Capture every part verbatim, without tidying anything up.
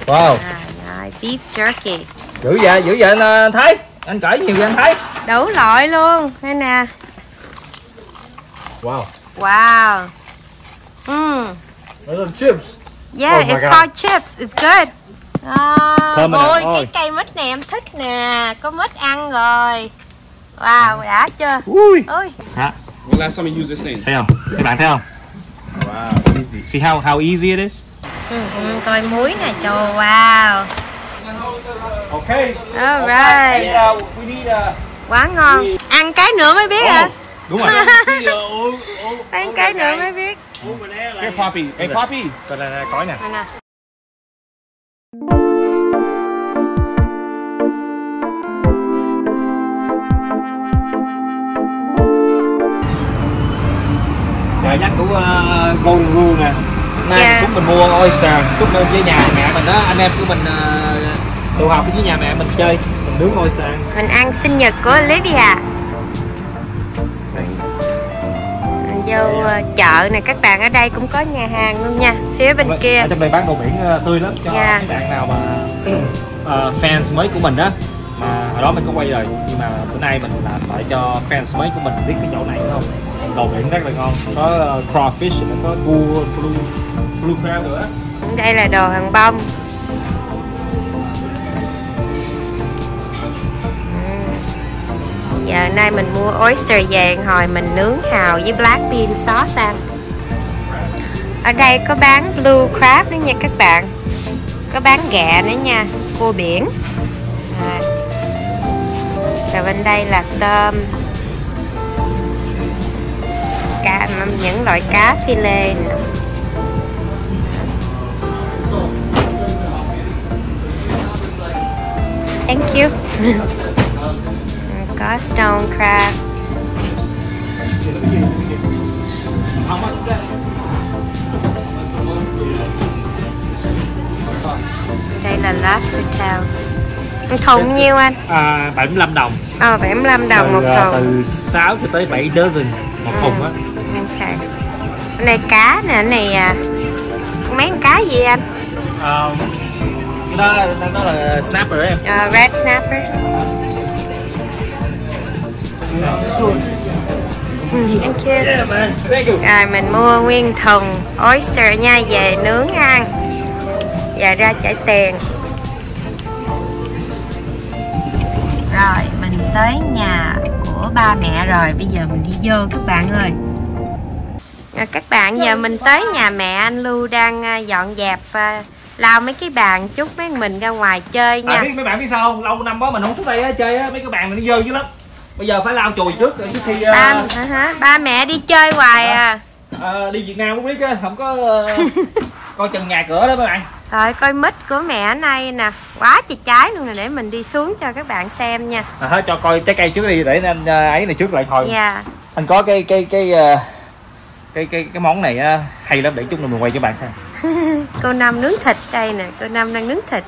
Wow. À, rồi, beef jerky. Dữ vậy, dữ vậy anh thấy. Anh cởi nhiều vậy anh thấy. Đủ loại luôn. Đây nè. Wow. Wow. Mm. Those are chips. Yeah, Oh my it's God. called chips. It's good. À, Thơm rồi nè, ôi, ôi. cái cây mít này em thích nè. Có mít ăn rồi. Wow, đã chưa? Ui. Ôi. Hả? When last time you used this thing? Thấy không? Các bạn thấy không? Wow, easy. See how how easy it is? Ừ, ừ, coi muối nè, trời, wow. Okay. Alright. Uh, we need a Quá ngon. Ăn cái nữa mới biết hả? đúng rồi. Ăn cái nữa mới biết. Here, Poppy. Hey, Poppy. Coi nè, cõi nè. Đây nè. Giờ nhắc của uh, Golden Rule nè. Nay Yeah. chúng mình mua oyster, chúng mình với nhà mẹ mình đó, anh em của mình uh, tụ họp với nhà mẹ mình chơi, mình nướng oyster. Mình ăn sinh nhật của Lydia. Mình vô uh, chợ này, các bạn ở đây cũng có nhà hàng luôn nha. Phía bên kia. Ở trong đây bán đồ biển uh, tươi lắm cho Yeah. các bạn nào mà uh, fans mới của mình đó. Mà hồi đó mình có quay rồi, nhưng mà bữa nay mình làm lại cho fans mới của mình biết cái chỗ này đúng không? Đồ biển rất là ngon, có uh, crawfish, có blue, blue, blue crab nữa. Đây là đồ hàng bông. Uhm. Giờ nay mình mua oyster về, hồi mình nướng hào với black bean sauce ăn. Ở đây có bán blue crab nữa nha các bạn. Có bán ghẹ nữa nha, cua biển. À. Rồi bên đây là tôm, cá, những loại cá phi lê nè. Thank you. Có stone crab. Đây là lobster tail. Thùng nhiêu anh? À, bảy mươi lăm đồng. Ờ, bảy mươi lăm đồng một từ, thùng. Từ sáu cho tới bảy dozen một Ừ. thùng á. Ok. Cái này cá nè, cái này à, mấy con cá gì anh? À, cái đó, đó, đó là snapper em. Uh, red snapper. Mm, thank you. Yeah, man. Thank you. Rồi mình mua nguyên thùng oyster nha, về nướng ăn. Giờ ra trả tiền. Rồi mình tới nhà của ba mẹ rồi, bây giờ mình đi vô các bạn ơi. À, các bạn, giờ mình tới nhà mẹ, anh Lưu đang uh, dọn dẹp, uh, lau mấy cái bàn chút, mấy mình ra ngoài chơi nha. À, biết mấy bạn biết sao không? Lâu năm quá mình không xuống đây á, chơi á, mấy cái bàn mình nó dơ dữ lắm. Bây giờ phải lau chùi trước trước khi uh, ba, uh-huh, ba mẹ đi chơi hoài à. uh, đi Việt Nam cũng biết á, không có uh, coi chừng nhà cửa đó mấy bạn. Rồi coi mít của mẹ nay nè, quá trời trái luôn nè, để mình đi xuống cho các bạn xem nha. À, thôi cho coi trái cây trước đi để anh uh, ấy này trước lại hồi. Dạ. Anh có cái cái cái uh, cái cái cái món này uh, hay lắm, để chút nữa mình quay cho bạn xem. Cô Năm nướng thịt đây nè, cô Năm đang nướng thịt.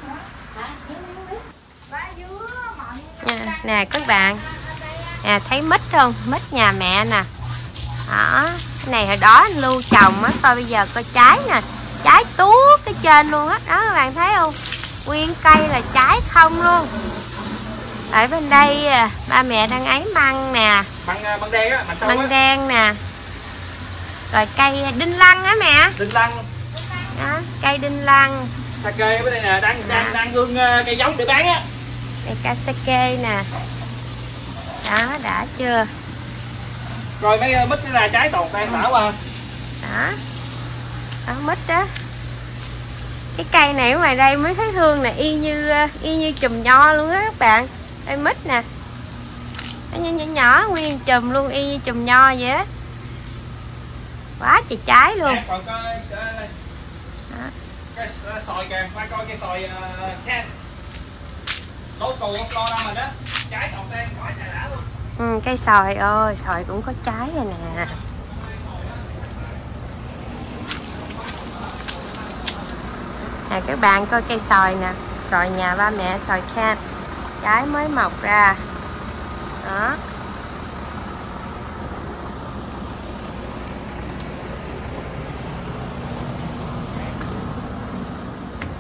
Nha, nè các bạn, à, thấy mít không? Mít nhà mẹ nè. Đó, cái này hồi đó anh Lưu trồng á, coi bây giờ coi trái nè, trái tuốt cái trên luôn á, đó. đó các bạn thấy không? Nguyên cây là trái không luôn. Ở bên đây ba mẹ đang ấy măng nè, Măng măng đen á, măng, măng đen nè. Rồi cây đinh lăng á mẹ. Đinh lăng. Đó, cây đinh lăng. Sake ở đây nè, đang đang đang ương uh, cây giống để bán á. Đây cá sake nè. Đó, đã chưa? Rồi mấy uh, mít là trái tột đang đảo qua. Đó. Đó mít đó. Cái cây này ở ngoài đây mới thấy thương nè, y như y như chùm nho luôn á các bạn. Đây mít nè. Nó nhỏ, nhỏ nhỏ nguyên chùm luôn, y như chùm nho vậy á. Quá trời trái luôn. À, còn cái, cái, cái sòi kìa, qua coi cái sòi uh, can. Đốt cù Florida mình á, trái còn đang quá trời đã luôn. Ừ, cây sòi ơi, sòi cũng có trái rồi nè. Nè các bạn coi cây sòi nè, sòi nhà ba mẹ, sòi can, trái mới mọc ra. Đó.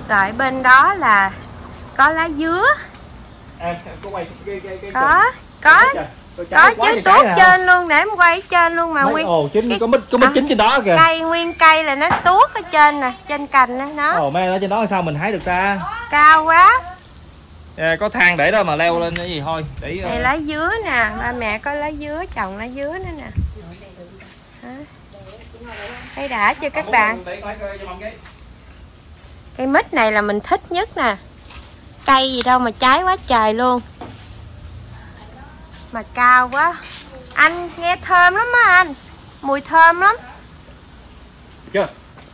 Rồi bên đó là có lá dứa. À, có quay cái, cái, cái, Có, có, có chứ tuốt trên luôn, để em quay ở trên luôn mà. Nguyên ồ chín cái, có mít có mít à, chín trên đó kìa. Cây nguyên cây là nó tuốt ở trên nè, trên cành đó nó. Ồ mấy ở trên đó sao mình hái được ta? Cao quá. À, có thang để đó mà leo lên cái gì thôi. Để đây uh... lá dứa nè, ba mẹ có lá dứa, trồng lá dứa nữa nè. Đây đã chưa các bạn. Cây mít này là mình thích nhất nè. Cây gì đâu mà trái quá trời luôn. Mà cao quá. Anh nghe thơm lắm á anh. Mùi thơm lắm. Chưa?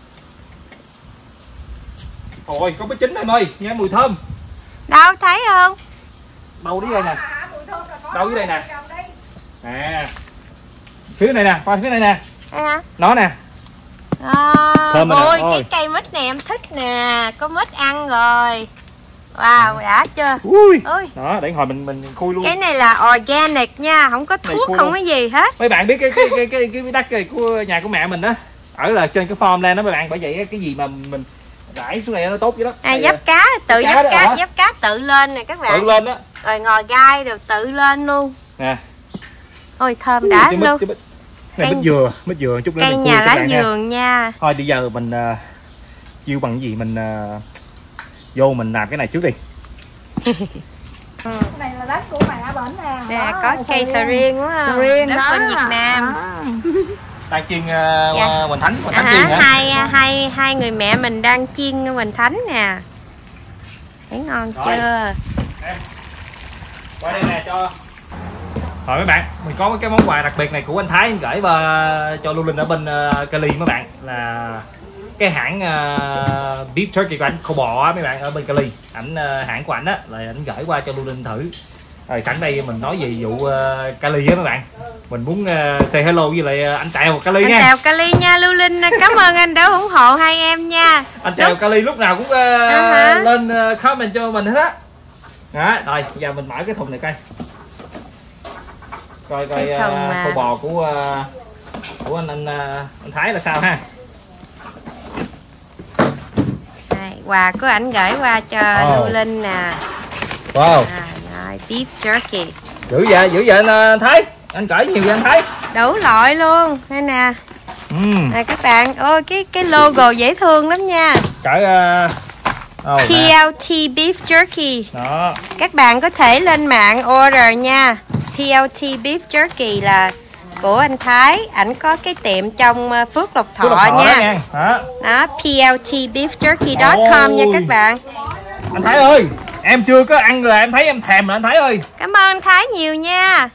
Ôi có mít chín em ơi, nghe mùi thơm. Đâu thấy không? Đâu đi đây nè. Đâu dưới đây nè. Nè. Phía này nè, coi phía này nè. Đây hả? Nó nè. À, thơm ôi ôi cái cây mít này em thích nè, có mít ăn rồi. Wow, đã chưa? Ui. Ui. Đó, để hồi mình mình khui luôn. Cái này là organic nha, không có thuốc, không luôn. Có gì hết. Mấy bạn biết cái cái cái cái cái đất cái của nhà của mẹ mình đó, ở là trên cái farmland đó mấy bạn, bởi vậy cái gì mà mình rải xuống này nó tốt vậy đó. À, dấp cá, tự dấp cá, cá dấp cá tự lên nè các bạn. Tự lên đó. Rồi ngồi gai được tự lên luôn. Nè. Ôi thơm đã luôn. Mít, này mít dừa, mít dừa chút nữa cây mình nhà lá nha. vườn nha. Thôi bây giờ mình uh, chiêu bằng cái gì mình uh, vô mình làm cái này trước đi. Ừ. Cái này là đất của mẹ bển nè. Nè có cây sầu riêng đúng không? Riêng đất đó. bên Việt Nam. À. Đang chiên uh, dạ. Hoành Thánh, Hoành Thánh à, chiên hả? Hai hai hai người mẹ mình đang chiên Hoành Thánh nè. Thấy ngon rồi. Chưa? Em. Qua đây nè cho. Rồi mấy bạn, mình có cái món quà đặc biệt này của anh Thái anh gửi và cho Lưu Linh ở bên uh, Cali mấy bạn, là cái hãng uh, beef turkey của anh, khô bò á mấy bạn, ở bên Cali. Ảnh uh, hãng của ảnh á là ảnh gửi qua cho Lưu Linh thử. Rồi sẵn đây mình nói về vụ uh, Cali á mấy bạn. Mình muốn uh, say hello với lại uh, anh Tèo Cali nha. Anh Tèo Cali nha Lưu Linh, cảm ơn anh đã ủng hộ hai em nha. Anh Tèo lúc... Cali lúc nào cũng uh, uh-huh. lên uh, comment cho mình hết á. Đó, rồi giờ mình mở cái thùng này coi. Coi coi uh, khô bò của uh, của anh anh uh, anh Thái là sao ha. Đây, quà của ảnh gửi qua cho oh. Lưu Linh nè. Wow. À, rồi, beef jerky. Dữ vậy, dữ vậy anh Thái. Anh gửi nhiều vậy anh Thái. Đủ loại luôn. Đây nè. Mm. Nè các bạn, ôi cái cái logo dễ thương lắm nha. Cỡ uh, P L T Beef Jerky. Đó. Các bạn có thể lên mạng order nha. P L T Beef Jerky là của anh Thái, ảnh có cái tiệm trong Phước Lộc Thọ, Phước Lộc Thọ nha. Đó, nha. Đó. Đó, P L T beef jerky chấm com nha các bạn. Anh Thái ơi, em chưa có ăn là em thấy em thèm rồi anh Thái ơi. Cảm ơn anh Thái nhiều nha.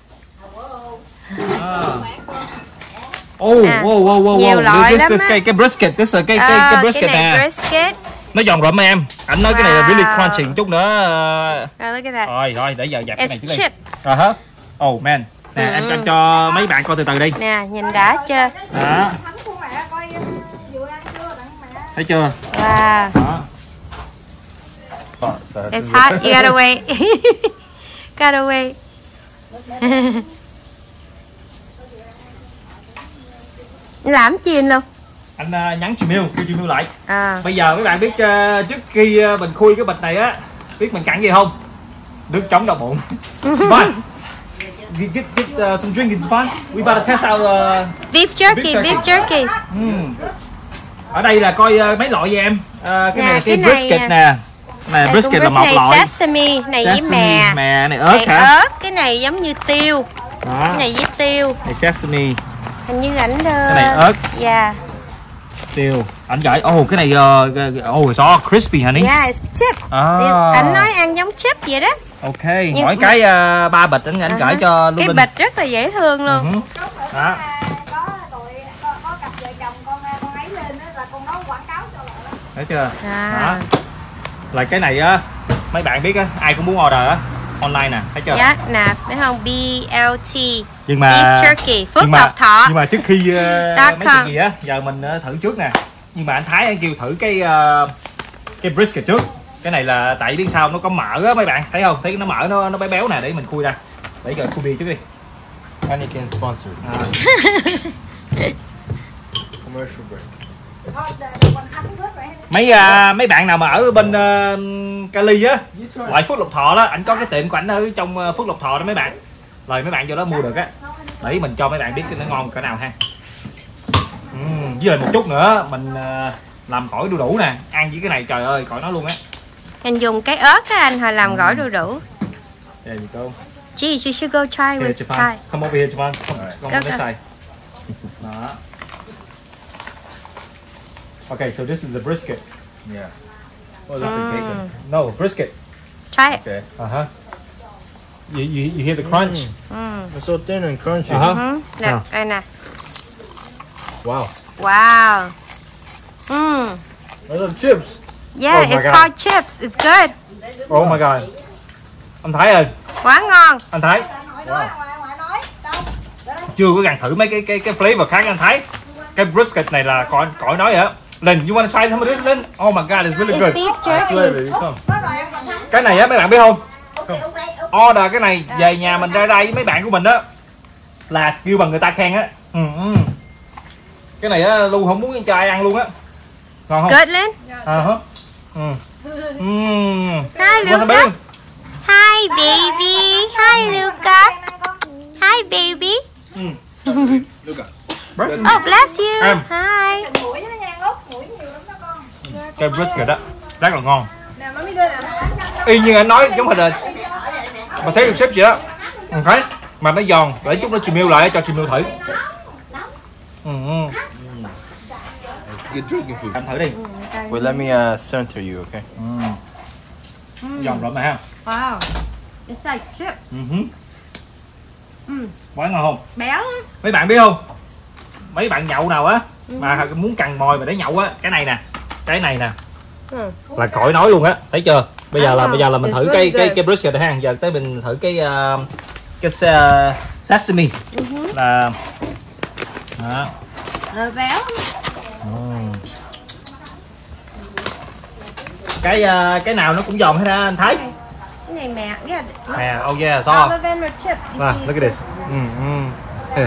Oh, à, wow, wow, wow, nhiều wow. loại this, lắm this, á. Cái, cái brisket, this là cái, cái, à, cái brisket cái này nè. Brisket. Nó giòn rộm em. Anh nói wow. Cái này là really crunchy một chút nữa. Rồi, look at that. Rồi, rồi, để giờ dẹp cái này trước đi. Rồi hả? Oh man. Nè, ừ. em cho, cho mấy bạn coi từ từ đi. Nè, nhìn đã chưa? Đó. Thấy chưa? Wow. Đó. It's hot, you gotta wait. Gotta wait. Làm chi anh luôn? Anh uh, nhắn chị Miu, kêu chị Miu lại. À. Bây giờ mấy bạn biết uh, trước khi uh, mình khui cái bịch này á, biết mình cặn gì không? Nước chống đau bụng. Fun. Get, get, get uh, some drink in fun. We better test out uh, beef jerky, beef jerky. Beef jerky. Mm. Ở đây là coi uh, mấy loại vậy em. Uh, cái nè, này là cái, cái brisket này, nè. Này brisket là một này loại. Sesame, này sesame, với mè. Mè này ớt này hả? ớt, cái này giống như tiêu. Đó. Cái này với tiêu. Này sesame. Hình như ảnh đưa. Cái này ớt. Dạ. Yeah. Tiêu. Ảnh gửi. Oh cái này uh, oh it's all crispy hả ní? Yeah, it's chip. Ah. Ảnh nói ăn giống chip vậy đó. Ok, nhưng mỗi cái uh, ba bịch anh ảnh uh-huh. gửi cho Lưu Cái Linh. bịch rất là dễ thương luôn. Uh-huh. Đó. Thấy chưa? À. Đó. Là cái này á, mấy bạn biết á, ai cũng muốn order á, online nè, thấy chưa? Dạ, nè, thấy không? B L T nhưng mà Beef Jerky, Phước Lộc Thọ. Nhưng mà trước khi uh, mấy chuyện gì á, giờ mình uh, thử trước nè. Nhưng mà anh Thái anh kêu thử cái uh, cái brisket trước. Cái này là tại biết sao nó có mỡ á mấy bạn, thấy không? Thấy nó mỡ nó nó béo béo nè, để mình khui ra. Để giờ khui bia trước đi. Heineken sponsor. À. Commercial break. Mấy uh, mấy bạn nào mà ở bên uh, Cali á, loại Phước Lộc Thọ đó, anh có cái tiệm của ảnh ở trong uh, Phước Lộc Thọ đó mấy bạn. Rồi mấy bạn vô đó mua được á. Để mình cho mấy bạn biết nó ngon cỡ nào ha. Uhm, với lại một chút nữa mình uh, làm gỏi đu đủ nè, ăn với cái này trời ơi, khỏi nói luôn á. Anh dùng cái ớt á anh hồi làm gỏi đu đủ. There you go. Gee, you should go try Here, with Japan. Thai. Come over here, Japan. Come, come on Go, this go. side. Đó. Okay, so this is the brisket. Yeah. Oh, that's a bacon. No, brisket. Try it. Okay. Uh huh. You, you, you hear the crunch? Mm. It's so thin and crunchy. Uh-huh. Uh-huh. Được, À. đây nè. Wow. Wow. Mm. Those are chips. Yeah, Oh my it's God. called chips. It's good. Oh my god. Anh Thái ơi, Quá ngon. anh Thái chưa có gần thử mấy cái cái cái flavor khác anh Thái. Cái brisket này là cõi cõi nói vậy á. Linh, you wanna try some of this, Linh? Oh my god, it's really It's good. beef I swear, jerky. baby, come. Cái này á mấy bạn biết không? Order cái này về nhà mình ra đây với mấy bạn của mình đó là kêu bằng người ta khen á. Ừ, ừ. Cái này á Lu không muốn cho ai ăn luôn á. Ngon không? Good, Linh. À hả? Ừ. Mm. Hi, Wanna Luca. be? Hi, baby. Hi, Luca. Hi, baby. Look at. Oh, bless you. Em. Hi. Mũi nó nha Út, mũi nhiều lắm đó con. Cái brisket đó rất là ngon. Nào nó mới đưa nào. Y như anh nói giống hệt là mà thấy được sếp vậy đó. Ừ, thấy mà nó giòn, để chút nó chìm miêu lại cho chìm miêu thử. Ừ, ừ. Good drinking food. Anh thử đi. Wait, let me uh, center you, okay? Ừ. Giòn lắm mà ha. Wow. It's like chips. Ừ. hứ. Ừ. Quá ngon không? Béo lắm. Mấy bạn biết không? Mấy bạn nhậu nào á mà muốn cằn mồi mà để nhậu á, cái này nè, cái này nè. Ừ. Là khỏi nói luôn á, thấy chưa? Bây giờ là À, bây giờ là mình it's thử really cái cái good. cái brisket này ha. Giờ tới mình thử cái uh, cái uh, sesame là đó. Rồi béo. Ừ. Cái uh, cái nào nó cũng giòn hết ha anh Thái. Cái này mẹ. Yeah. Nè, oh yeah, so. Olive chip. You À, see? look at this. Ừ, ừ. Here.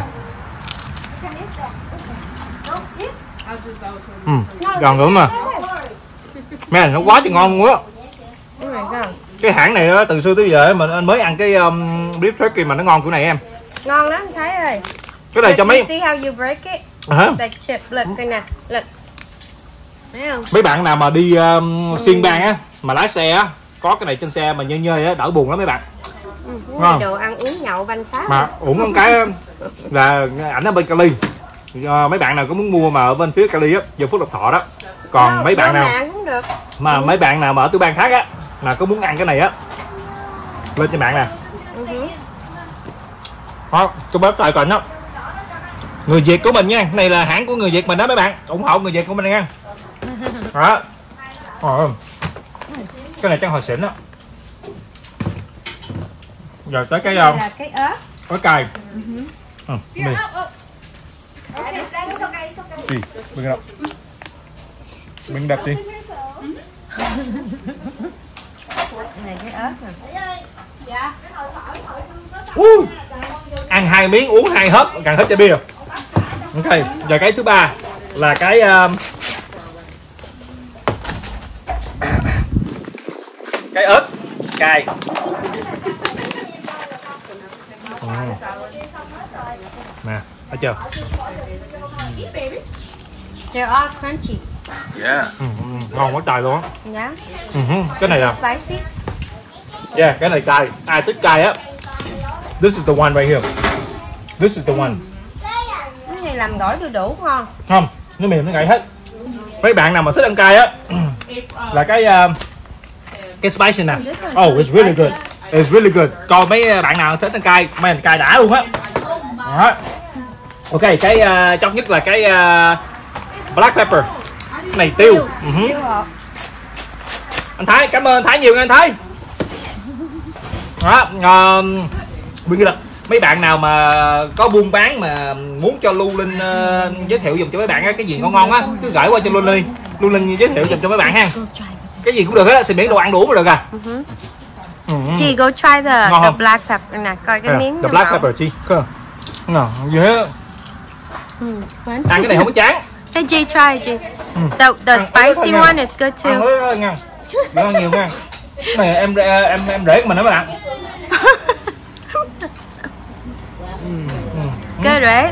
Ừ, giòn lắm mà. Man, nó quá trời ngon luôn á. Oh my God. Cái hãng này đó, từ xưa tới giờ mình anh mới ăn cái um, beef turkey mà nó ngon kiểu này em. Ngon lắm, thấy ơi. Cái này cho mấy You see how you break it? hả? It's like chip. Look, đây nè. Look. Thấy không? Mấy bạn nào mà đi um, xuyên bang á, mà lái xe á, có cái này trên xe mà nhơ nhơ á, đỡ buồn lắm mấy bạn. Ừ, cái Ngon. này đồ ăn uống nhậu banh phát. Mà uổng con cái á, là ảnh ở bên Cali. À, mấy bạn nào có muốn mua mà ở bên phía Cali á, giờ Phước Lộc Thọ đó. Còn Đâu, mấy bạn vô nào mạng cũng được. mà mấy bạn nào mà ở tiểu bang khác á, là có muốn ăn cái này á, lên trên mạng nè. Ừ. Đó, cái website của anh đó. Người Việt của mình nha, cái này là hãng của người Việt mình đó mấy bạn, ủng hộ người Việt của mình nha. Đó. Ờ. Cái này chắc hồi xỉn đó. Giờ tới cái Đây um, là cái ớt. cái cay. Ừ, đi. Đi, bring it up. Bring it up đi. Này cái ớt rồi. Uh, ăn hai miếng uống hai hớp gần hết chai bia. Ok, giờ cái thứ ba là cái um, cái ớt cay. Ừ. Nè, thấy chưa? They're all crunchy. Yeah. Ừ, ừ, ngon quá trời luôn á. Yeah. Ừ, cái này là Spicy. yeah, cái này cay. Ai thích cay á. This is the one right here. This is the one. Cái này làm gỏi đu đủ ngon. Không, nó mềm nó ngậy hết. Mấy bạn nào mà thích ăn cay á là cái uh, cái spicy nè. Oh, it's really good. It's really good. Còn mấy bạn nào thích ăn cay, mấy ăn cay đã luôn á. Đó. Ok, cái uh, chót nhất là cái uh, black pepper. Cái này tiêu. Uh -huh. Tiêu hộp. Anh Thái, cảm ơn anh Thái nhiều nha anh Thái. Đó, uh, là mấy bạn nào mà có buôn bán mà muốn cho Lu Linh uh, giới thiệu dùm cho mấy bạn á, cái gì ngon ngon á, cứ gửi qua cho Lu Linh, Lu Linh giới thiệu dùm cho mấy bạn ha. Cái gì cũng được á, xin miễn đồ ăn đủ là được à. Uh -huh. Ừ. Chị go try the, Ngon the không? black pepper nè, coi cái Yeah, miếng the nó black màu. pepper chi. Ngon, gì hết. Mm, it's crunchy. Ăn cái này không có chán. Hey G, try G. The the spicy one is good Ăn too. với nha, ăn nhiều nha. Cái này em em em để của mình đó bạn. It's good, right?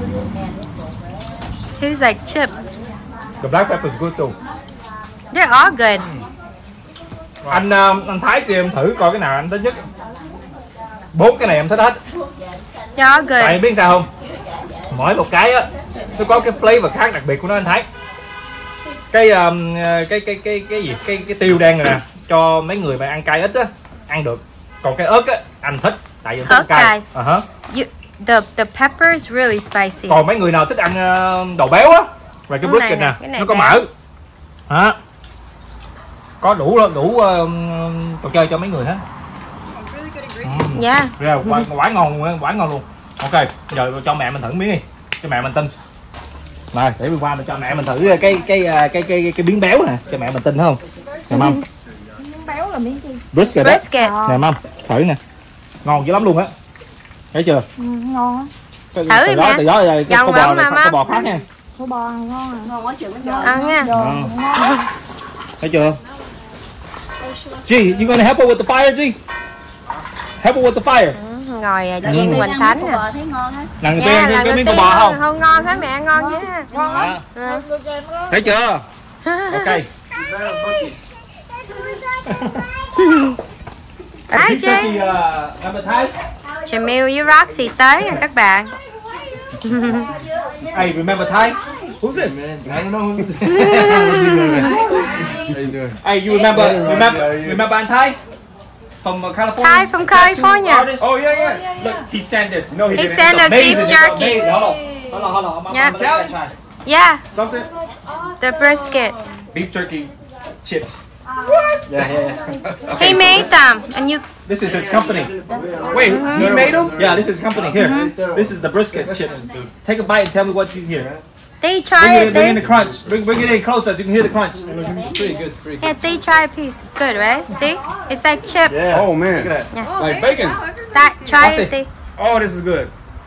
He's like chip. The black pepper is good too. They're all good. Anh uh, anh Thái kêu em thử coi cái nào anh thích nhất. Bốn cái này em thích hết. They're all good. Tại biết sao không? Mỗi một cái á nó có cái flavor khác đặc biệt của nó anh Thái. Cái um, cái cái cái cái gì? Cái cái tiêu đen này nè, cho mấy người mà ăn cay ít á ăn được. Còn cái ớt á anh thích tại vì thích Ớt cay. cay. Uh -huh. You, the the pepper is really spicy. Còn mấy người nào thích ăn uh, đồ béo á, rồi cái Cái brisket này nè, nè, cái này nó có béo. mỡ. Hả? Có đủ đủ uh, trò chơi cho mấy người hết. Yeah. Yeah, quả, quả ngon luôn, quả ngon luôn. Ok, giờ cho mẹ mình thử miếng đi, cho mẹ mình tin. Này, để mình qua mình cho mẹ mình thử cái cái cái cái cái, cái miếng béo nè, cho mẹ mình tin không? Nè mâm. Miếng béo là miếng gì? Brisket. Đó. Brisket. Nè mâm, thử nè. Ngon dữ lắm luôn á. Thấy chưa? Ừ, ngon á. Từ, Thử từ đó nè. từ đó là cái Dòng có bò bóng này, mà có bò mâm. khác nha. Sữa bò ngon à. Ngon quá chừng nó Ăn nha. Giòn, Ừ. ngon á. Thấy chưa? G, you gonna help her with the fire, G? Help her with the fire. Ừ, ngồi à, chiên hoành thánh nè. bò thấy ngon hết. Lần đầu Nha, tiên lần cái đầu miếng tiên của bò không? không ngon hả mẹ, ngon chứ. Ngon lắm. À, Ừ. thấy chưa? Ok. Hi Keep turkey, Jay. uh, appetite. Jamil với Roxy tới nè các bạn. Hey, remember Ty? Who's this? Man, I don't know. How you doing? Hey, you remember remember remember An Ty? From uh, California? Ty from California. Artist? Oh yeah, yeah. Look, he sent this. You know he, He did. sent It's us beef amazing. It's jerky. amazing. Hold on. Hold on, hold on. I'm, I'm, Yeah. I'm gonna let that try. Yeah, Something? the brisket. Beef jerky chips. Yeah, yeah, yeah. He made them, and you. This is his company. Wait, he made them? Yeah, this is his company. Here, this is the brisket chips. Take a bite and tell me what you hear. They Bring try it, it. bring in the They, crunch. Bring, bring it in closer so you can hear the crunch. Pretty good, pretty good. yeah, they try a piece. Good, right? See, it's like chip. Yeah. Oh man, Look at that. Yeah. like bacon. That try What's it. it? They, Oh, this is good.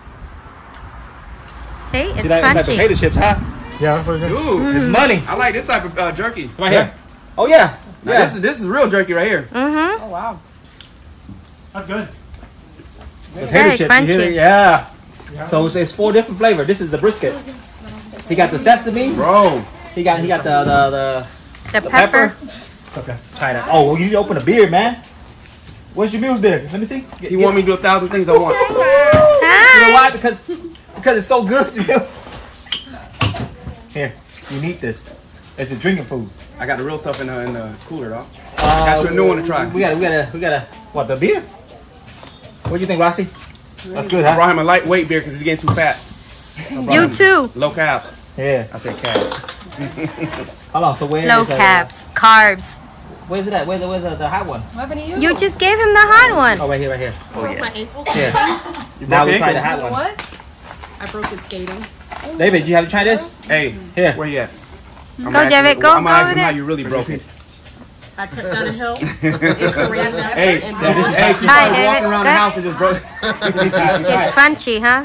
see, it's See that? It's like crunchy. potato chips, huh? Yeah. Ooh, It's money. I like this type of uh, jerky. Right here. Oh yeah. Now, Yeah. This is this is real jerky right here. Mhm. Oh wow. That's good. It's Potato very chips. You hear it? crunchy. Yeah. So it's, it's four different flavors. This is the brisket. He got the sesame. Bro, He got he got the the the, The the pepper. Okay. Try that. Oh, well, you open a beer, man. Where's your meal's beer? Let me see. Get- he get- want me to do a thousand things I want. You know Hi. why? Because because it's so good. You know? Here, you need this. It's a drinking food. I got the real stuff in the in the cooler though. Uh, Got you a new one to try. We gotta we gotta we gotta what the beer? What do you think, Rossi? That's good, I huh? brought him a lightweight beer because he's getting too fat. You too. Low carbs. Yeah. I said carbs. Hold on. So where Low is, uh, carbs, carbs. Where's it at? Where's the where's the, the hot one? What happened to you? You just gave him the hot one. Oh, right here, right here. broke my ankle Yeah. skating. Now we broke try the ankle? hot You know one. what? I broke it skating. David, you have to try this. Hey, Here. where you at? I'm Go, David, go- I'm go gonna over ask him there. how you really broke it. I tripped down a hill in Korea Hey, and hey, broke hey, it. she Hi, started David. walking around the Good. house and just broke. It's crunchy, huh?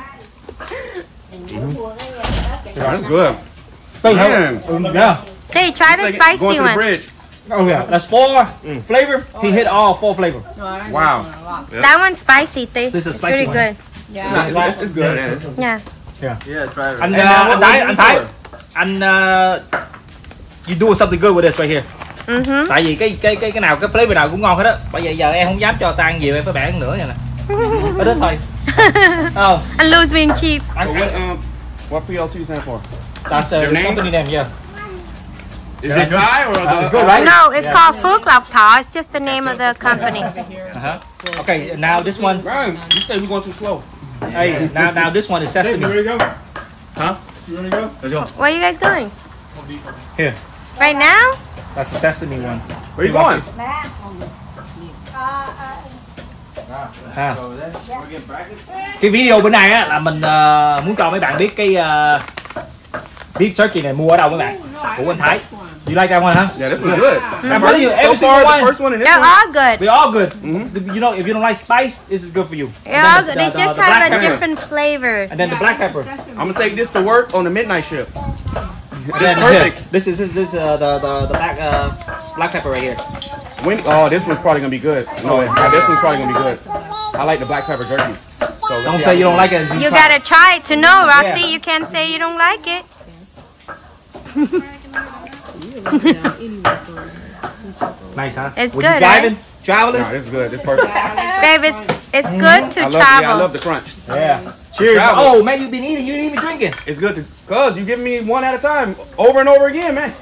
That's good. Hey, Man. um, yeah. They try the Like spicy going to the one. bridge. Oh yeah. That's four flavor. He hit all four flavor. No, I ain't Wow. doing a lot. That one's spicy. They, This is it's spicy pretty one. good. Yeah. It's, it's, it's good. man. Yeah. Yeah, try it. Anh And uh, now what- anh what Thái, do you anh Thái, do? anh uh, you doing something good with this right here. Mhm. Tại vì cái cái cái cái nào cái flavor nào cũng ngon hết á. Bởi vậy giờ em không dám cho ta ăn nhiều, em phải bẻ ăn nữa vậy nè. Có đứt thôi. Oh, And lose being cheap. So what um what P L two stand for? that's uh, Your the name? company name, yeah. Is it Thai or Uh, the, it's good, right? No, it's Yeah. called Phước Lộc Thọ. It's just the name of the company. Uh-huh. Okay, now this one. Man, you say we're going too slow. Hey, now now this one is sesame. go? Huh? You ready to go? Let's go. Where are you guys going? Here, Right now? that's the sesame one. Where you going? Nè. Ờ, ờ, Ha. Over there. Cái video bữa nay á là mình uh, muốn cho mấy bạn biết cái uh, beef turkey này mua ở đâu mấy bạn? Của anh Thái. You like that one, huh? Yeah, this was good. I'm telling you, So every far, single the one. first one and this They're one. all good. They're all good. Mhm. You know, if you don't like spice, this is good for you. They're And all then good. the- They the- just the have black a pepper. different flavor. And then the black pepper. I'm gonna take this to work on the midnight shift. Yeah, perfect. This is this is uh, the the the black uh, black pepper right here. When, oh, this one's probably gonna be good. No, yeah, this one's probably gonna be good. I like the black pepper jerky. So let's Don't see say how you don't like it. You try. gotta try it to know, Roxy. Yeah. You can't say you don't like it. Nice, huh? It's Were good, you driving? Traveling? No, this is good. This is perfect. Babe, it's, it's good to I love, yeah, I travel. love the crunch. Yeah. Cheers. Travel. Oh man, you've been eating. You didn't even drinking. It's good to, cause you give me one at a time, over and over again, man.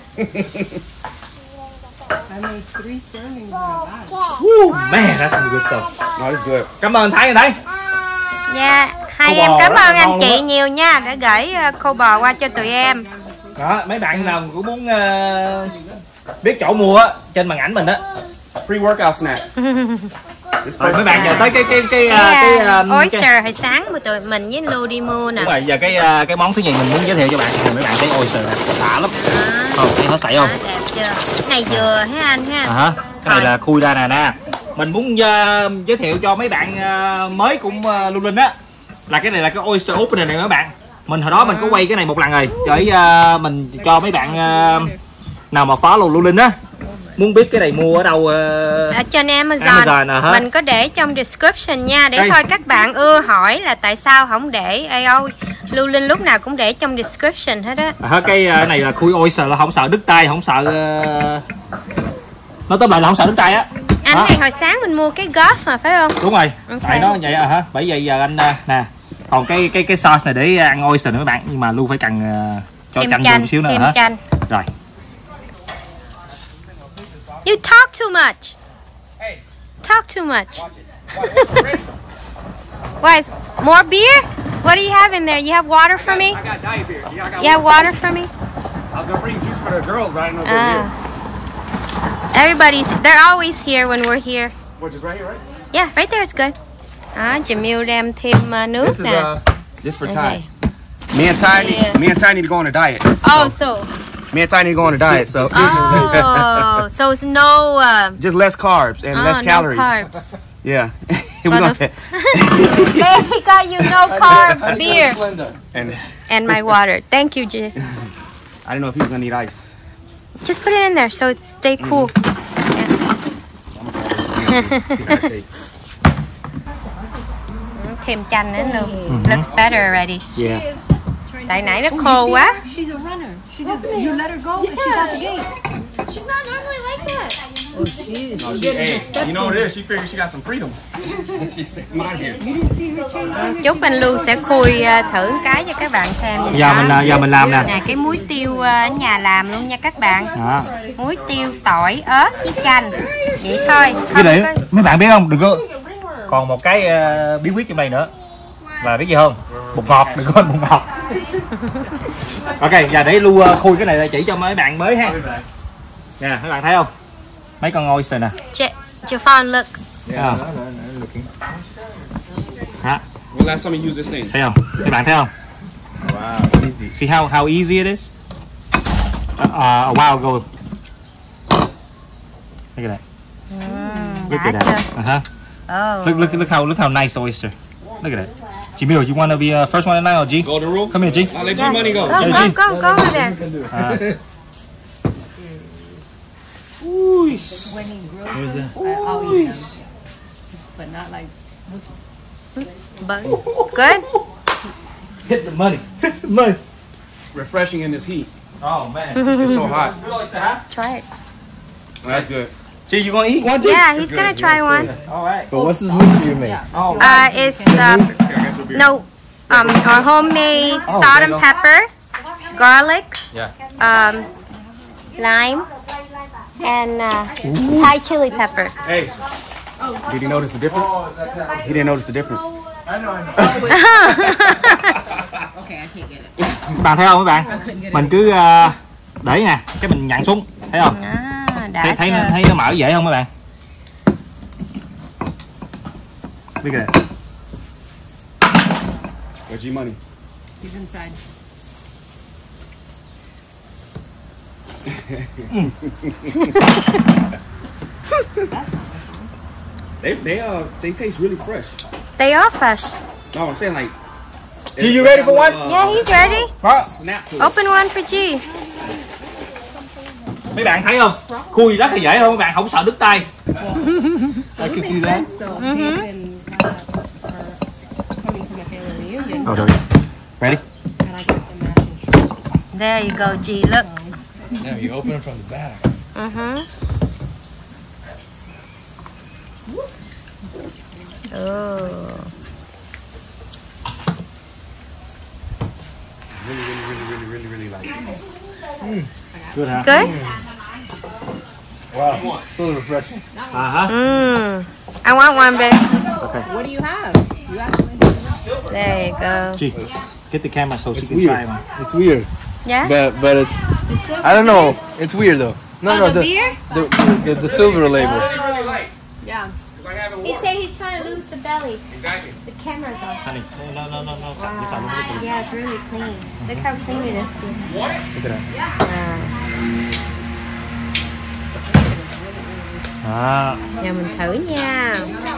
I made three servings in a bag. Woo, man, that's some good stuff. No, it's good. Cảm ơn Thái, Thái. Dạ, hai Khô em bò cảm rất là ơn anh ngon chị luôn á. nhiều nha đã gửi uh, khô bò qua cho tụi em. Đó, mấy bạn nào cũng muốn uh, biết chỗ mua á, trên màn ảnh mình á. Free workout snack. Rồi mấy bạn giờ tới cái cái cái uh, Cái, cái, uh, um, oyster cái... hồi sáng mà tụi mình với Lưu đi mua nè. Đúng rồi, giờ cái uh, cái món thứ nhì mình muốn giới thiệu cho bạn thì mấy bạn thấy oyster này lạ lắm. Không, thấy nó sảy không? Đó, đẹp chưa? Cái này dừa hả anh ha? À hả? Cái này là khui ra nè nè. Mình muốn uh, giới thiệu cho mấy bạn uh, mới cũng uh, Lưu Linh á, là cái này là cái oyster opener này các bạn. Mình hồi đó mình có quay cái này một lần rồi, để uh, mình cho mấy bạn uh, nào mà follow Lưu Linh á, muốn biết cái này mua ở đâu uh, Ở trên Amazon, Amazon à, hả? mình có để trong description nha, để Đây. thôi các bạn ưa hỏi là tại sao không để. Ê ôi, Lưu Linh lúc nào cũng để trong description hết á. à, cái uh, này là khui oyster, là không sợ đứt tay, không sợ uh... nó tóm lại là không sợ đứt tay á. Anh Đó. này hồi sáng mình mua cái golf mà phải không? Đúng rồi, Ok. tại nó vậy à hả? Bởi vậy giờ anh uh, nè, còn cái cái cái sauce này để ăn oyster nữa các bạn, nhưng mà Lưu phải cần uh, cho Thêm chanh, chanh, vô một xíu nữa thêm hả? chanh. Rồi. You talk too much. Talk too much. What? More beer? What do you have in there? You have water for me? I got diet beer. Yeah, I got. You have water for me? I was gonna bring juice for the girls, but I didn't know they're here. Ah. Everybody's, they're always here when we're here. What, just right here, right? Yeah, right there is good. Đó, Jamil đem thêm uh, nước This is nè. uh, this for Ty. Okay. Me and Ty, need, Yeah. me and Ty need to go on a diet. Oh, so. Me and Ty need to go on a diet, so Oh, so it's no. Uh, just less carbs and oh, less calories. No carbs. Yeah. we Oh, gonna, the- Baby got you no carb beer and and my water. Thank you, G. I didn't know if he was gonna need ice. Just put it in there so it stay cool. Thêm chanh nữa luôn. Looks better already. Yeah. Tại nãy nó khô quá. She's a runner. She just, you let her go and she's out the gate. She's not normally like that. Oh, she is. No, she, hey, you know what it is? She figured she got some freedom. She said, "I'm out here." You didn't see her change. Chúc anh Lưu sẽ khui uh, thử cái cho các bạn xem. nha. Giờ Đó. mình uh, giờ mình làm nè. Nè, cái muối tiêu uh, ở nhà làm luôn nha các bạn. Đó. Muối tiêu, tỏi, ớt với chanh. Vậy thôi. Với Không lại có... mấy bạn biết không, đừng có còn một cái uh, bí quyết trong đây nữa là biết gì không, bột ngọt, đừng có quên bột ngọt. Ok, giờ để Lưu uh, khui cái này ra chỉ cho mấy bạn mới ha. Nè, mấy bạn thấy không, mấy con oyster nè. J- Jafan, look. À. Hả? When last time you used this thing? Thấy không, các bạn thấy không? Wow, easy. See how how easy it is? Uh, uh, a while ago. Look at that. Mm, Look đã at that. chưa? Uh-huh. Oh. Look look look how look how nice oyster. Look at that. Jimmy, you want to be uh, first one tonight or G? Golden rule. Come here, G. I'll let G Money go. Go, go, go, go over there. Uh, When he grills them, I always them. But not like. But, good. hit the money. Hit the money. Refreshing in this heat. Oh man. It's so hot. Good oyster, huh? Try it. Oh, that's good. G, you gonna eat one, G? Yeah, he's gonna try one. All right. But what's this mixture you made? Oh, Uh, it's uh, no, um, our homemade Oh, salt there and you go. pepper, garlic, Yeah. um, lime, and uh, Thai chili pepper. Hey. Did he notice the difference? He didn't notice the difference. I know, I know. Okay, I can't get it. các bạn thấy không các bạn? Mình cứ uh, để nè, cái mình nhặn xuống, thấy không? À, đã Thấy thấy, chưa? thấy nó mở dễ không các bạn? Look at that. Where's G Money? He's inside. They they uh they taste really fresh. They are fresh. No, I'm saying like. G, you ready for one? Uh, Yeah, he's ready. Đó. Snap to it. Open one for G. Mấy bạn thấy không? Khui rất là dễ không? Mấy bạn không sợ đứt tay. I can see that. Oh, there. Ready? There you go, G. Look. Yeah, you open it from the back. Uh-huh. Oh. Really, really, really, really, really, really like it. Good hả? Good? Wow, so refreshing. À hả? Mm. I want one, babe. What do you have? You actually There you go. G, get the camera so she It's can weird. try one. It's weird, Yeah? but but it's I don't know. It's weird though. No, Oh, no, the the beer? the, the the silver label. yeah. He said he's trying to lose the belly. Exactly. The camera's on. Honey, no, no, no, no. Sạch, sạch luôn cái Yeah, it's really clean. Look how clean it is, too. Look at that. À. Giờ mình thử nha.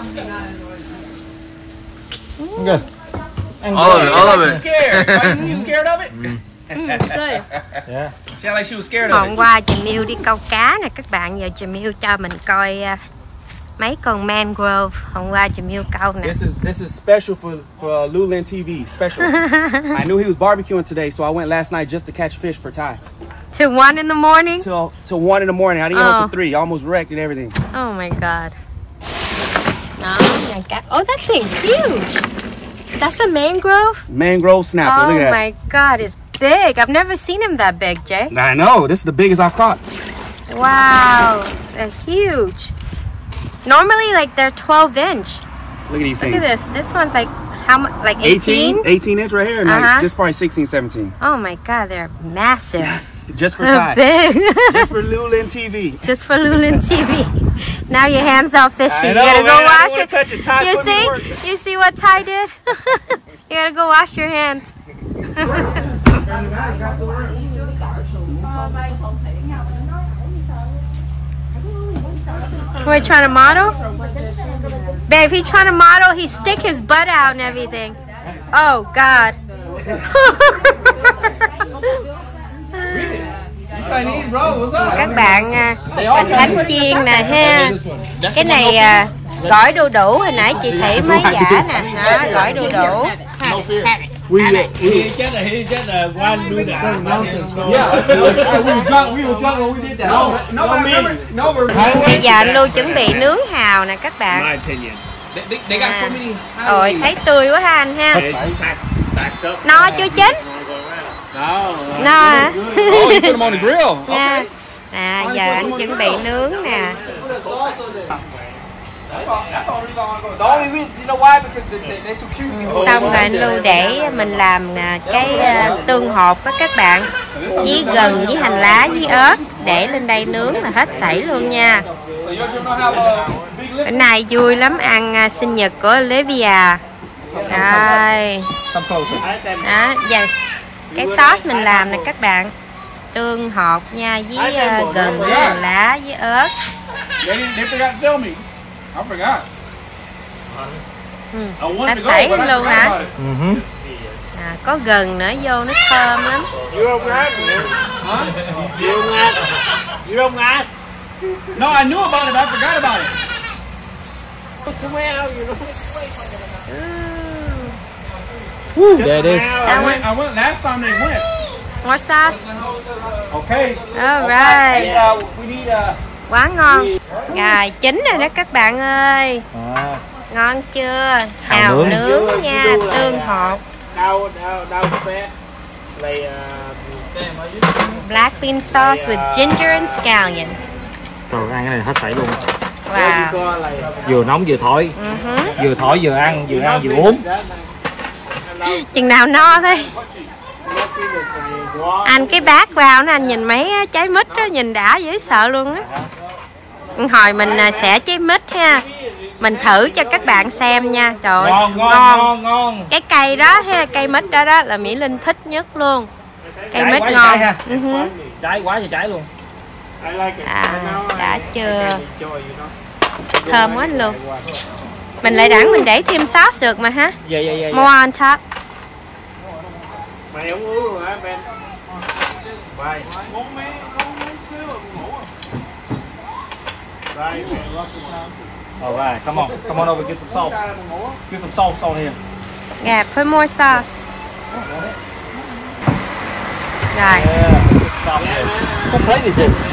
Good. All of it, all of it. Scared. Wasn't you scared of it? Mm, good. Yeah. She like she was scared of Hôm it. qua chị Miu đi câu cá nè các bạn. Giờ chị Miu cho mình coi uh, mấy con mangrove. Hôm qua chị Miu câu nè. This is this is special for for uh, Luland T V. Special. I knew he was barbecuing today, so I went last night just to catch fish for Ty. Till one in the morning? Till till one in the morning. I didn't get Oh. home till three. I almost wrecked and everything. Oh my god. Đó, nhà cá. Oh, that thing's huge. That's a mangrove? Mangrove snapper. Oh Look at that. my god, it's big. I've never seen him that big, Jay. I know. This is the biggest I've caught. Wow, they're huge. Normally, like, they're twelve inch. Look at these Look things. at this. This one's like, how much? Like eighteen? eighteen, eighteen inch right here. And Uh-huh. like, this is probably sixteen, seventeen. Oh my god, they're massive. Just for They're Ty. big. Just for Luland T V. Just for Luland T V. Now your hands all fishy. I You know, gotta go man. I wash don't wanna it. touch it. Ty You put me to see? work. You see what Ty did? You gotta go wash your hands. We're trying to model? Babe, if he's trying to model, he stick his butt out and everything. Oh, God. Các bạn, à, mình bánh chiên nè ha. Cái này à, gỏi đu đủ, hồi nãy chị Thủy mới giả nè. Đó, gỏi đu đủ. We we just he just one do that. Yeah, we were drunk. We were drunk when we did that. No, no, no, me. No, we're. Bây giờ anh Lưu chuẩn bị nướng hào nè các bạn. My opinion. They, they, they got so many. Ôi, thấy tươi quá ha anh ha. No. No chưa chín? No hả? Oh, you put them on the grill. Nha. À, giờ anh chuẩn bị nướng nè. Xong rồi anh Lưu để mình làm à, cái à, tương hột đó các bạn, với gừng, với hành lá, với ớt, để lên đây nướng là hết sảy luôn nha. Bữa nay vui lắm, ăn à, sinh nhật của Olivia. Rồi. Đó, giờ cái sauce mình làm nè các bạn, tương hột nha, với uh, gừng, với hành lá, với ớt. They, they forgot to tell me. I forgot. Ừ. I wanted Đã to go, sảy but I luôn forgot hả? about it. À, có gừng nữa vô nó thơm lắm. You don't ask me. Huh? You don't ask. You don't ask. No, I knew about it, but I forgot about it. Woo, there it is. I went, I went last time they went. More sauce. Okay. Alright. Uh, we need a. Quá ngon. Rồi chín rồi đó các bạn ơi. À, Ngon chưa? Hào Hào nướng. nướng nha, tương hột. Đau, đau, đau fat. Like, uh, Black bean sauce with ginger and scallion. trời ăn cái này hết sảy luôn. Wow. Vừa nóng vừa thổi, Uh-huh. vừa thổi vừa ăn, vừa ăn vừa uống. Chừng nào no thôi. Anh cái bát vào nó anh nhìn mấy trái mít đó, nhìn đã dễ sợ luôn á. Hồi mình à, xẻ trái mít ha, mình thử cho các bạn xem nha. Trời ơi, Ngon, ngon, ngon, ngon. Cái cây đó ha, cây mít đó đó là Mỹ Linh thích nhất luôn. Cây Trái mít quá trời ngon. trái ha. Uh-huh. Trái quá trời trái luôn. À, đã chưa? Thơm quá anh luôn. Mình lại đẳng mình để thêm sauce được mà ha. Dạ dạ dạ. More on top. mày không uống luôn hả Ben? Vai. Uống mấy, uống mấy xíu rồi ngủ Alright, come on, come on over, get some sauce. Get some sauce on here. Yeah, put more sauce. Rồi. Yeah, let's get the sauce here. What plate is this?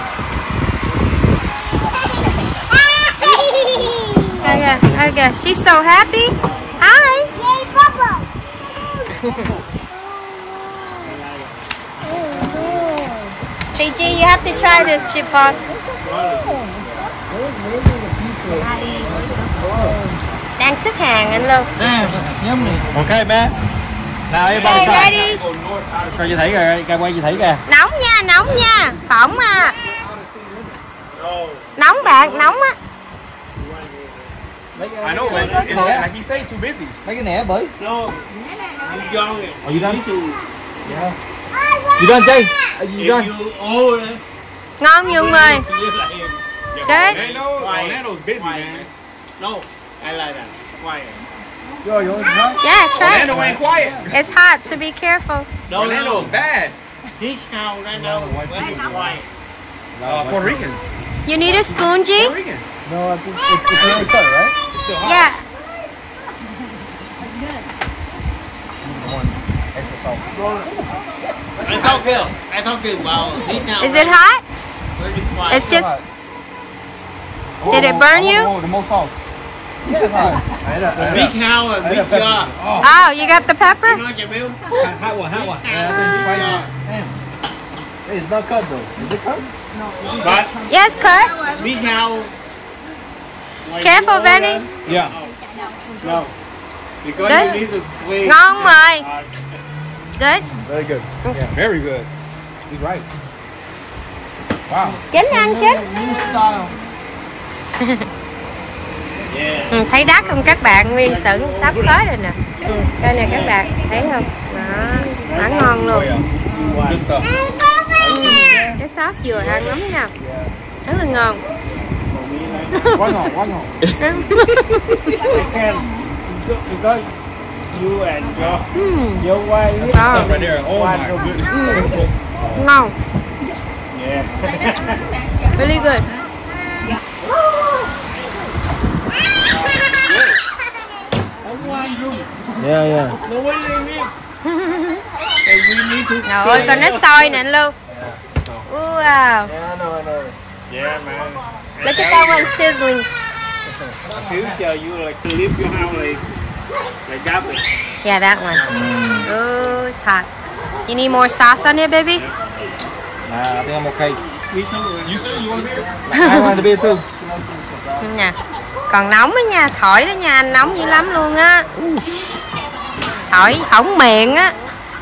Okay, okay. She's so happy. Hi. Yay, Papa! Gigi, you have to try this chiffon. Đang xếp hàng anh Lưu. Okay, man. Nào em Okay, try. ready? Coi chị Thủy kìa, coi quay chị Thủy kìa. Nóng nha, nóng nha. Phỏng à. Nóng bạn, nóng á. I know, man. It's, like you say, too busy. Mấy cái nẻ bới. No, you young. Are you done? You too. Yeah. You done, Jay? Are you If done? you old, Ngon Nhung ơi. you're like him. Good. Orlando, Orlando's busy, man. No, I like that. Quiet. Yo, you want to try? Yeah, try. Orlando ain't quiet. It's hot, so be careful. No, Orlando's no. bad. His house right now very quiet. Uh, Puerto Ricans. You need a spoon, G? Puerto Rican. No, I think it's, it's already cut, right? It's still hot. Yeah. Extra salt. I talk to him. I talk to him about his house. Is it hot? Very quiet. It's just. Oh, Did it burn you? Oh, the more sauce. Yeah, it's hot. I had a, I had Big a, house and I had big a pepper. job. Oh, you got the pepper? You know what you mean? Hot one, hot one. Yeah, I think it's spicy. Damn. Hey, it's not cut though. Is it cut? But Yes, cut. big house. when Careful, you Benny. older, Yeah. No. Because Good. you need to play. Ngon mày. Uh, Good. Very good. Yeah. Very good. He's right. Wow. Chính ăn chính. New style. yeah. Ừ, thấy đắt không các bạn? Nguyên sửng sắp tới rồi nè. Ừ, đây nè các bạn, thấy không? Đó, quá ngon luôn. Good stuff. Ừ, cái sauce vừa ăn lắm nha. Rất là ngon. Quá ngon, quá ngon. Because you and your Ừ, your wife ngon. Right there. Oh my so good. Ừ, ngon. Yeah. Really good. One room. Yeah, yeah. No one live. And we need to. Trời ơi, con nó sôi nè anh Lưu. Wow. Yeah, I know, I know. Yeah, man. Look at that one sizzling. Future, you like to live your house like like that. Way. Yeah, that one. Oh, it's hot. You need more sauce on it, baby? Nah, I think I'm okay. We should. You too? You want a beer? I want a beer too. Nè. Còn nóng đó nha, thổi đó nha, anh nóng dữ lắm luôn á. Thổi hỏng miệng á.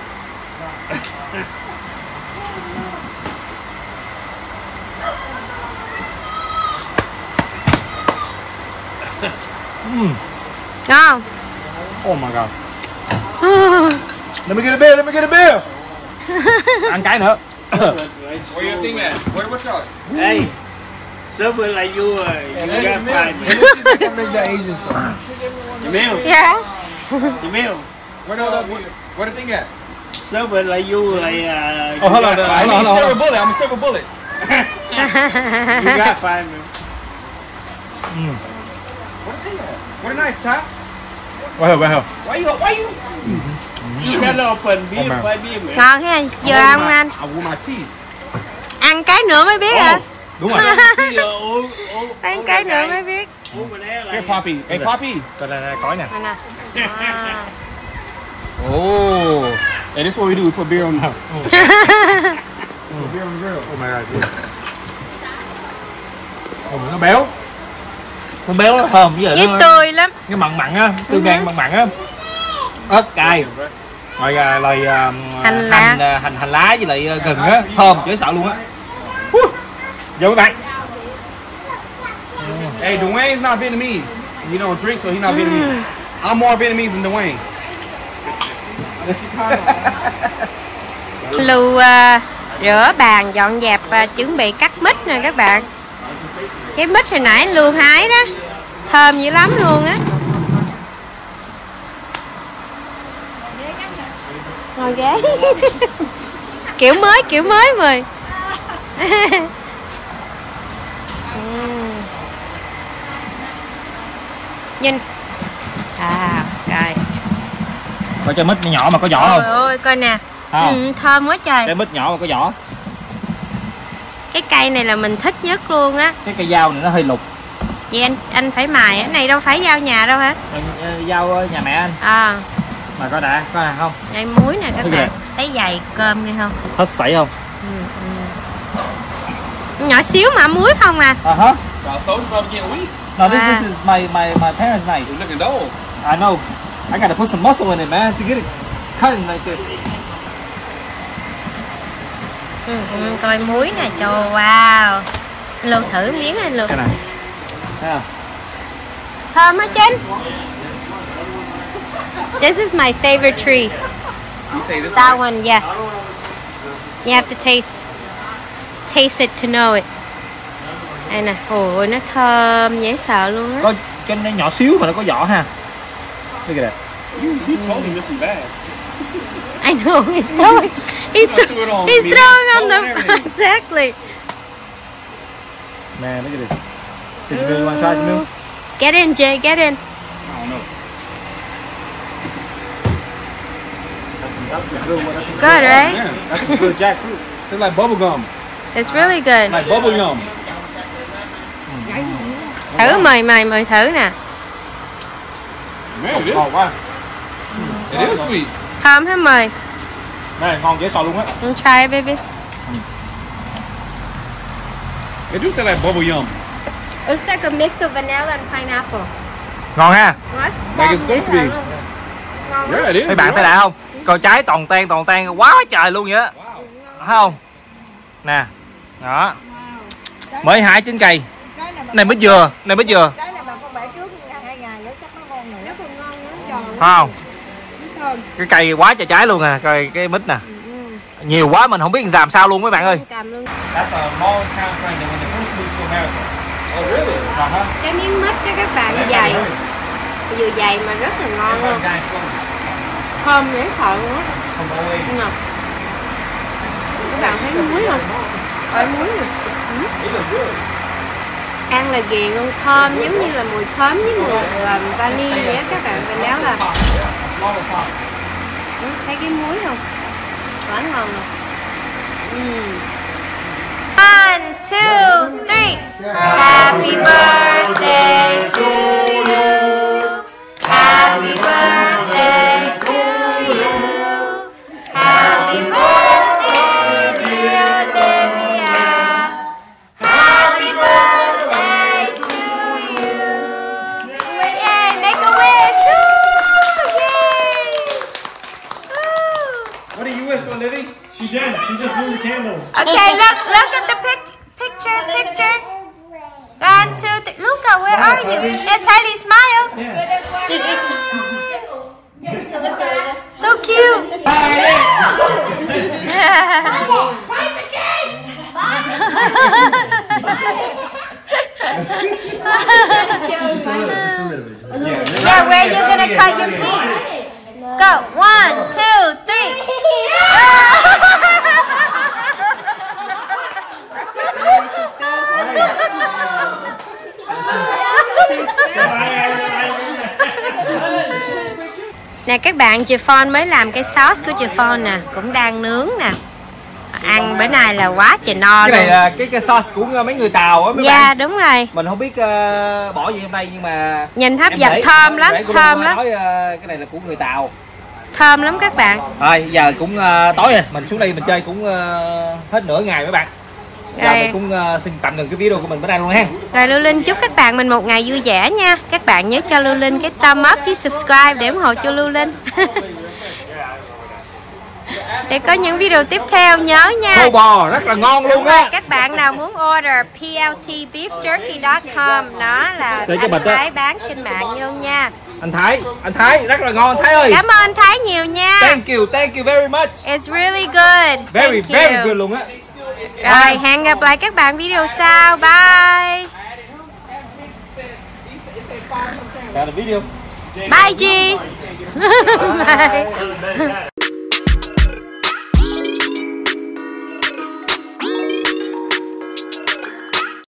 Mm. Ngon. Oh my god. Let me get a beer, let me get a beer. Ăn cái nữa. Where you think at? Where what's yours? Hey, someone like you, uh, you got five minutes. I can make that Asian sauce. You mean? Yeah. You mean? Where the, where, where the thing at? Someone like you, like uh, Oh, you hold got on, five hold on, minutes. hold on. bullet. I'm a silver bullet. You got five minutes. What the thing at? What a knife, Ty? Quay hồi, quay hồi. Why you? Why you? You got no open beer, Oh, man. five beer, man. Ngon ha, vừa ăn anh. I want my teeth. Ăn cái nữa mới biết hả? Đúng rồi. See, uh, old, old, Ăn old cái nữa guy mới biết. over there, Hey like, Poppy, hey Poppy. Coi này, này, cói nè. Đây nè. Wow. Oh. Hey, this is what we do. We put beer on the. Put beer on the grill. Oh my god. Oh, nó béo. Nó béo, nó thơm với lại Với nó tươi lắm. cái mặn mặn á, tương ngang mặn mặn á. Ớt cay. Rồi à, lời à, Hành lá. hành, à, hành hành lá với lại à, gừng á, thơm dễ sợ luôn á. Vô các bạn. Hey, Dwayne's not Vietnamese. He don't drink, so he's not Vietnamese. I'm more Vietnamese than Dwayne. Lưu uh, rửa bàn, dọn dẹp và chuẩn bị cắt mít nè các bạn. Cái mít hồi nãy Lưu hái đó, thơm dữ lắm luôn á. Ngồi ghế. Kiểu mới, kiểu mới mời. Uhm. Nhìn. À, rồi. Coi trái mít nhỏ mà có vỏ Ôi không? ôi, coi nè. À. Ừ, thơm quá trời. Trái mít nhỏ mà có vỏ. Cái cây này là mình thích nhất luôn á. Cái cây dao này nó hơi lục. Vậy anh anh phải mài. Cái này đâu phải dao nhà đâu hả? Dao nhà mẹ anh. À. Mà có đã, có à không? Đây muối nè các Thấy bạn. kìa. Thấy dày cơm nghe không? Hết sảy không? Ừ, ừ. Nhỏ xíu mà muối không à. À hả? Got soda probably getting weak. No, this, Wow. this is my my my parents' knife. You're looking old. I know. I gotta put some muscle in it, man, to get it cutting like this. Ừ, ừ, coi muối nè, trời, wow. Anh Lưu thử miếng anh Lưu. Cái này. Thấy không? Thơm hả Trinh? This is my favorite tree. You say this That one? one, yes. You have to taste taste it to know it. Đây nè, ôi nó thơm dễ sợ luôn á. Có cái nó nhỏ xíu mà nó có vỏ ha. Look at that. You, you told me this was bad. I know he's throwing. He's, th threw it on he's me. throwing on Oh, the and everything. exactly. Man, look at this. Did you really want to try some milk? Get in, Jay. Get in. I don't know. That's some, that's some good one. That's some Good, right? Yeah. That's some good jackfruit. Tastes like bubble gum. It's really good. Like bubble gum. Thử mời mời mời thử nè. Man, it is, Ngon quá. it is sweet. Thơm hả mời? Này, ngon dễ sợ luôn á. You try it, baby. It do taste like bubble gum. It's like a mix of vanilla and pineapple. Ngon ha. What? Like it's supposed to be. Ngon Yeah, lắm. it is. Mấy bạn thấy đã không? Coi trái toàn ten toàn ten quá trời luôn vậy á. Thấy không? Nè. Đó. Mới hái trên cây. Này mới dừa, này mới dừa. Cái này mà con bẻ trước hai ngày nữa chắc nó ngon nữa. Nó còn ngon nữa, giòn. Thấy không? Cái cây quá trời trái luôn à, coi cái mít nè. Nhiều quá mình không biết làm sao luôn mấy bạn ơi. Cầm luôn. That's a long time frame when they first moved to America. Oh, really? Uh-huh. Cái miếng mít đó các bạn dày. Vừa dày mà rất là ngon luôn. Thơm dễ sợ luôn á. Ngọt. Các bạn thấy muối không? Coi muối nè. Ừ. Ăn là ghiền luôn, thơm giống như là mùi khóm với mùi um, vani vậy á các bạn. Và nếu là ừ, thấy cái muối không? Quá ngon rồi. Mm. One, two, three. Happy birthday to you. Happy birthday to you. Happy birthday, dear Olivia. Happy birthday to you. Yay, make a wish. Woo, yay. Woo. What do you wish for, Livy? She did. She just blew the candles. Okay, look, look at the pic picture, picture. One, two, three. Luca, where are you? Yeah, Tylee, smile. So cute. Yeah, where you gonna cut your piece? Go. One, two, three. Nè các bạn, chị Phon mới làm cái sauce của chị Phon nè, cũng đang nướng nè. Ăn bữa nay là quá trời no Cái này luôn. là cái cái sauce của mấy người Tàu á mấy Dạ bạn. đúng rồi. Mình không biết uh, bỏ gì trong đây nhưng mà Nhìn hấp em dẫn, để- thơm lắm, để cô thơm Linh lắm. nói uh, cái này là của người Tàu. Thơm lắm các bạn. Rồi giờ cũng uh, tối rồi, mình xuống đây mình chơi cũng uh, hết nửa ngày mấy bạn. Giờ Rồi. mình cũng uh, xin tạm ngừng cái video của mình bữa nay luôn ha. Rồi Lưu Linh chúc các bạn mình một ngày vui vẻ nha. Các bạn nhớ cho Lưu Linh cái thumb up với subscribe để ủng hộ cho Lưu Linh. Để có những video tiếp theo nhớ nha. Khô bò rất là ngon luôn Đúng rồi, á. các bạn nào muốn order p l t beef jerky chấm com, nó là Để cái anh bịch á. Thái bán trên mạng luôn nha. Anh Thái, anh Thái rất là ngon anh Thái ơi. Cảm ơn anh Thái nhiều nha. Thank you, thank you very much. It's really good. Very Thank very you. good luôn á. Rồi, hẹn gặp lại các bạn video sau. Bye. Got a video. Bye G. Bye.